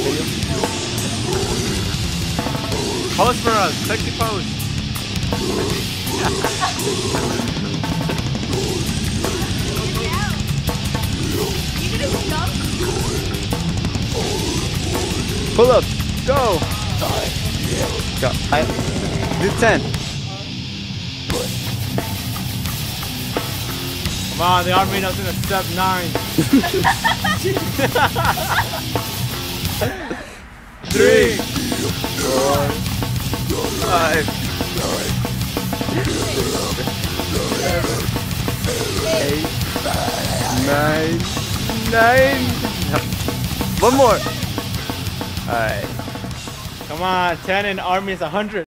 video. Pose for us. Sexy pose. Pull up. Go. Go. Do 10. Come on, the army doesn't accept 9. 3, 4, 5, 8, 9. One more. Alright. Come on, 10 and army is 100.